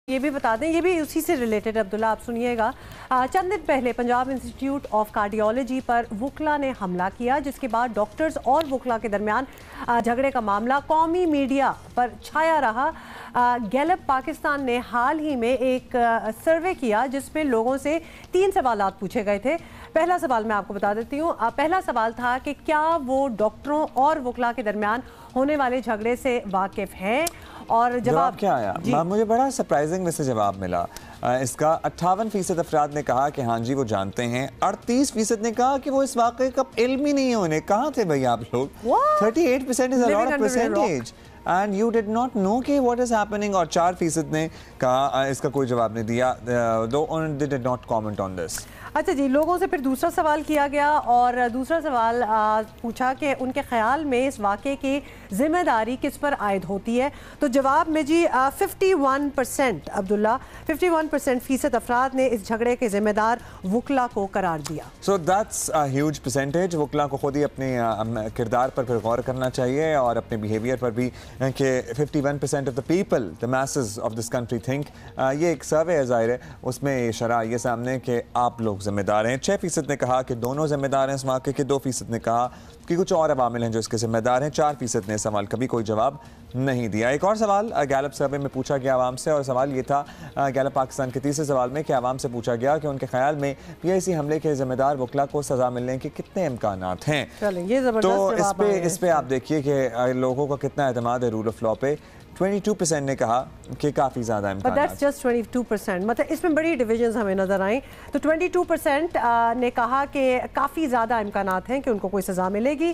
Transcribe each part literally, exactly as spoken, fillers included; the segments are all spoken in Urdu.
یہ بھی بتا دیں، یہ بھی اسی سے ریلیٹڈ عبداللہ، آپ سنیے گا۔ چند دن پہلے پنجاب انسٹیٹیوٹ آف کارڈیالوجی پر وکلا نے حملہ کیا، جس کے بعد ڈاکٹرز اور وکلا کے درمیان جھگڑے کا معاملہ قومی میڈیا پر چھایا رہا۔ گیلپ پاکستان نے حال ہی میں ایک سروے کیا جس میں لوگوں سے تین سوالات پوچھے گئے تھے۔ پہلا سوال میں آپ کو بتا دیتی ہوں۔ پہلا سوال تھا کہ کیا وہ ڈاکٹروں اور وکلا کے درمیان ہونے والے جھگڑے سے واقف ہیں، اور جواب کیا آیا؟ جی مجھے بڑا سرپرائزنگ میں سے جواب ملا اس کا۔ اٹھاون فیصد افراد نے کہا کہ ہاں جی وہ جانتے ہیں، اڑتیس فیصد نے کہا کہ وہ اس واقعے کا علم ہی نہیں ہے انہیں۔ کہاں تھے بھائی آپ لوگ؟ Thirty eight percent is a lot of percentage and you did not know کہ what is happening، اور چار فیصد نے کہا اس کا کوئی جواب نہیں دیا، though they did not comment on this۔ اچھا جی، لوگوں سے پھر دوسرا سوال کیا گیا، اور دوسرا سوال پوچھا کہ ان کے خیال میں اس واقعے کی ذمہ داری کس پر عائد ہوتی ہے۔ تو جواب میں جی fifty one percent Abdullah fifty one percent فیصد افراد نے اس جھگڑے کے ذمہ دار وکلا کو قرار دیا۔ So that's a huge percentage۔ وکلا کو خود ہی اپنے کردار پر پھر غور کرنا چاہیے اور اپنے بیہیویئر پر بھی، کہ fifty one percent of the people the masses of this country think. یہ ایک سروے ہے، ظاہر ہے اس میں شرح یہ سامنے کہ آپ لوگ ذمہ دار ہیں۔ چھ فیصد نے کہا کہ دونوں ذمہ دار ہیں اس واقعے کے، دو فیصد نے کہا کہ کچھ اور عوامل ہیں جو اس کے ذمہ دار ہیں، چار فیصد نے سوال کبھی کوئی جواب نہیں دیا۔ ایک اور سوال گیلپ سروے میں پوچھا گیا عوام سے، اور سوال یہ تھا گیلپ پاکستان کے تیسرے سوال میں کہ عوام سے پوچھا گیا کہ ان کے خیال میں پی آئی سی حملے کے ذمہ دار وکلا کو سزا ملنے کے کتنے امکانات ہیں۔ تو اس پہ اس پہ آپ دیکھیے کہ لوگوں کا کتنا اعتماد ہے رول آف لا پہ۔ بائیس پرسینٹ نے کہا کہ کافی زیادہ امکانات۔ But that's just twenty-two percent، مطلب اس میں بڑی ڈویژنز ہمیں نظر آئیں۔ تو بائیس پرسینٹ نے کہا کہ کافی زیادہ امکانات ہیں کہ ان کو کوئی سزا ملے گی۔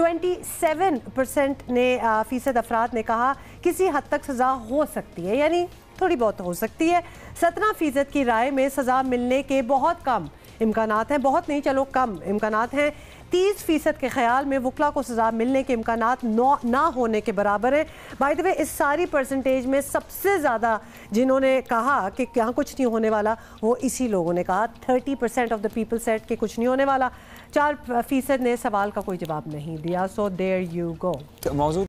سیونتیس پرسینٹ نے فیصد افراد نے کہا کسی حد تک سزا ہو سکتی ہے، یعنی تھوڑی بہت ہو سکتی ہے۔ سترہ فیصد کی رائے میں سزا ملنے کے بہت کم امکانات ہیں، بہت نہیں چلو کم امکانات ہیں۔ تیس فیصد کے خیال میں وکلا کو سزا ملنے کے امکانات نہ ہونے کے برابر ہیں۔ بائی دی وے اس ساری پرسنٹیج میں سب سے زیادہ جنہوں نے کہا کہ یہاں کچھ نہیں ہونے والا، وہ اسی لوگوں نے کہا۔ Thirty percent of the people said کہ کچھ نہیں ہونے والا۔ چار فیصد نے سوال کا کوئی جواب نہیں دیا۔ So there you go.